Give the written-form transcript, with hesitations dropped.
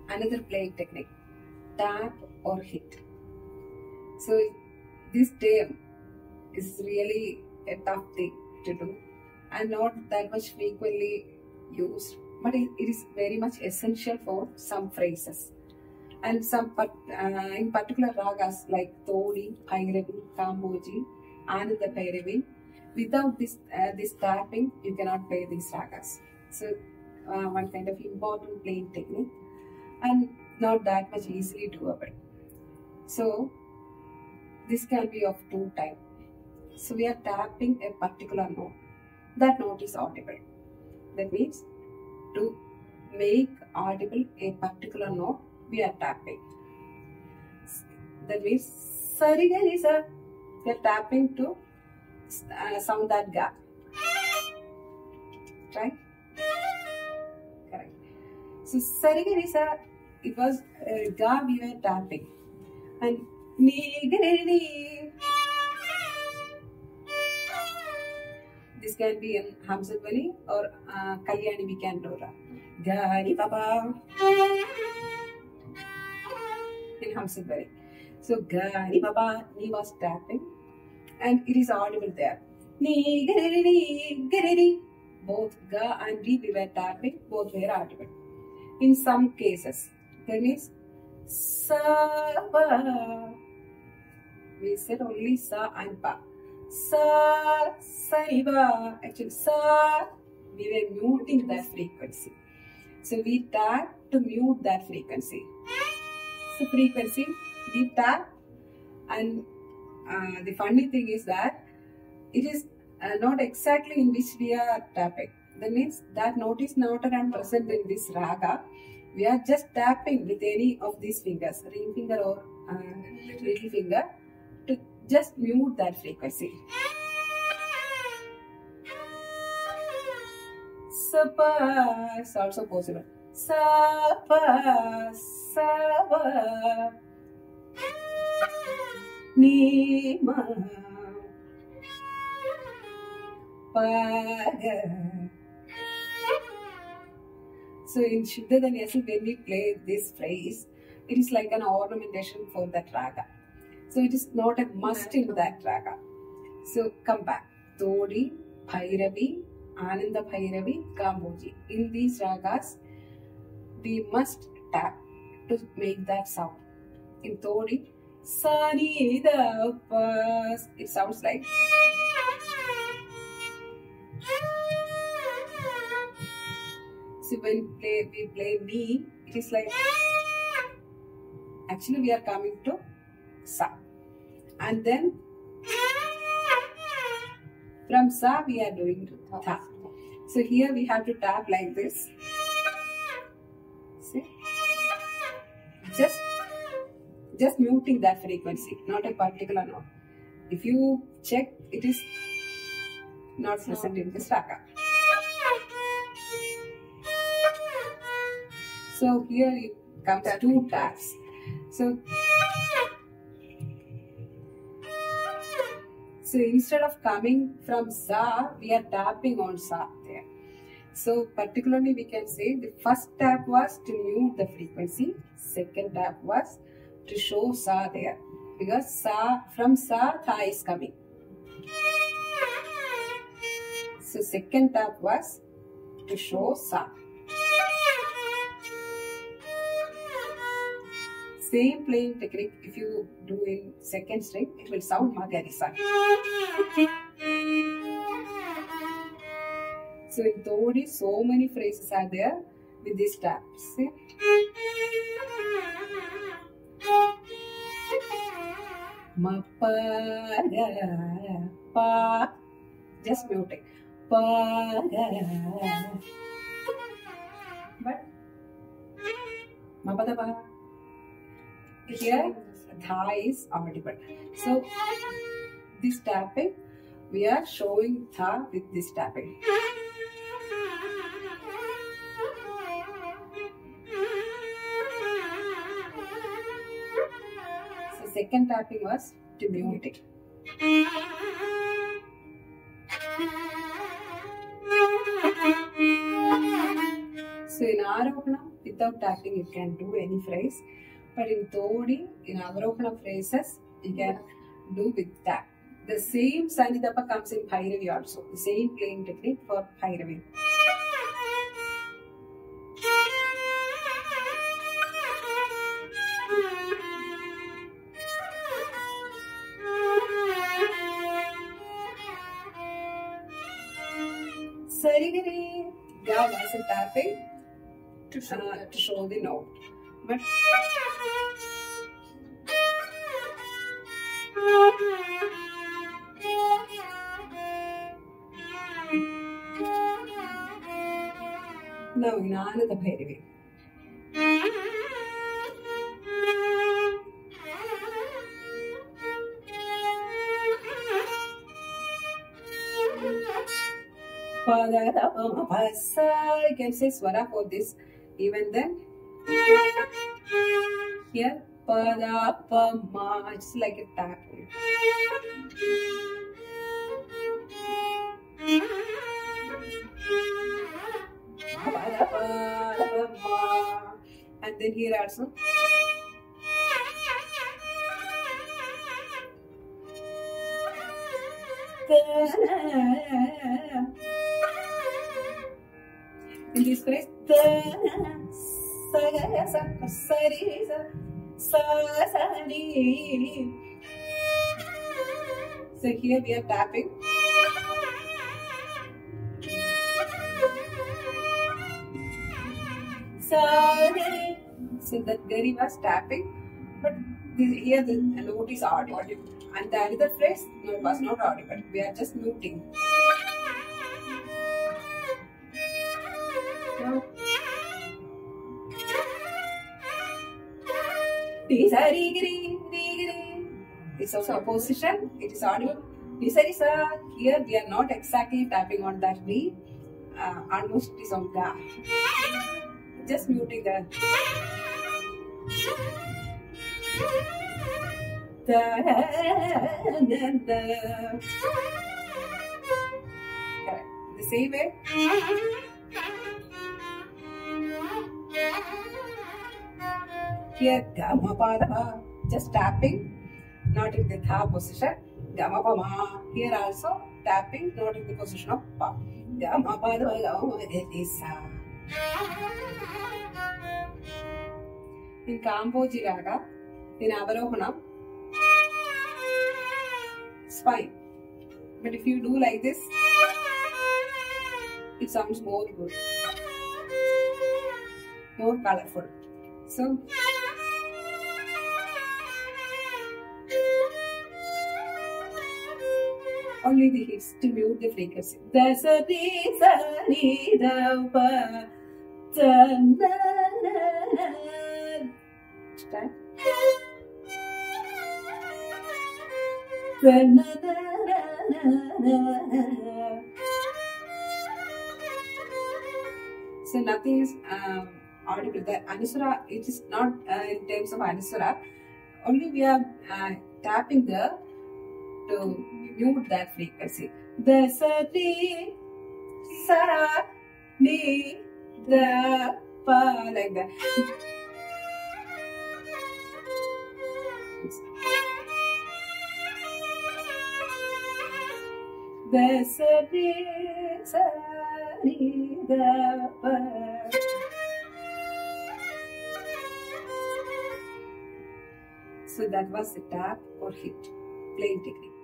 another playing technique, tap or hit. So this term is really a tough thing to do and not that much frequently used, but it is very much essential for some phrases. And some in particular ragas like Todi, Bhairavi, Kamboji, Ananda Bhairavi, without this tapping, you cannot play these ragas. So one kind of important playing technique and not that much easily doable. So this can be of two types. So we are tapping a particular note. That note is audible. That means to make audible a particular note, we are tapping. That means Sarigari. We are tapping to sound that ga. Right? Correct. So Sarigari, it was ga we were tapping. And Nigari. This can be in Hamsadvani or Kalyani we can do that. Gari Baba in Hamsadvani. So Gari Baba, Ni was tapping and it is audible there. Ni Gari Gari. Both Ga and Ri we were tapping, both were audible. In some cases, that means Sa Ba. We said only Sa and Pa. Sa, Saiba. Actually, Sa, we were muting that frequency. So we tap to mute that frequency. So frequency, we tap, and the funny thing is that it is not exactly in which we are tapping. That means that note is not present in this raga. We are just tapping with any of these fingers, ring finger or little finger, to just mute that frequency. Sapa is also possible. Sapa, Sapa, Nima, Paga. So in Shuddha Dhaniyasi, when we play this phrase, it is like an ornamentation for that raga. So it is not a must in that raga. So come back. Todi, Bhairavi, Ananda Bhairavi, Kamboji. In these ragas, we must tap to make that sound. In Todi, Sani da Pas. It sounds like. So when we play Mi, it is like. Actually, we are coming to Sa. And then from Sa we are doing to Tha. So here we have to tap like this. See? Just muting that frequency, not a particular note. If you check, it is not present in this raga. So here it comes two taps. So instead of coming from Sa, we are tapping on Sa there. So particularly we can say the first tap was to mute the frequency. Second tap was to show Sa there. Because Sa, from Sa, Tha is coming. So second tap was to show Sa. Same playing technique, if you do in second string, it will sound Magarisa. So in Todi, so many phrases are there with these taps. See? Ma pa ga pa, just muting. Pa ga, but ma pa da pa. Here, Tha is audible. So, this tapping, we are showing Tha with this tapping. So, second tapping was to mute it. So, in Arohana, with without tapping you can do any phrase. But in Todi, in Avarohana phrases, you can do with tap. The same Sanidapa comes in Bhairavi also. The same playing technique for Bhairavi. Sarigari, Ga wasn't tapping to show the note. But now in Ananda Bhairavi. You can say swara for this. Even then, here, pada, pa, ma, it's like a tap. Pada, pa, ma. And then here also. In this phrase, so here we are tapping. So that Gari was tapping, but here the note is audible. And the other phrase was not audible. We are just muting. It's also a position, it is audible. Here we are not exactly tapping on that V, almost it is on Ga. Just muting that. Correct. The same way. Here, Gama Pada, just tapping, not in the Tha position. Gama Pama. Here also tapping, not in the position of Pa. Gama Pada, Gama Sa. In Kamboji Raga, in Avarohana, it's fine. But if you do like this, it sounds more good, more colorful. So, only the hits to mute the frequency. There's a reason, Start. So nothing is audible. The Anuswara, it is not in terms of Anuswara. Only we are tapping the to mute that frequency. The sa ni sa ni da pa, like that. The sa ni da pa. So that was the tap or hit playing technique.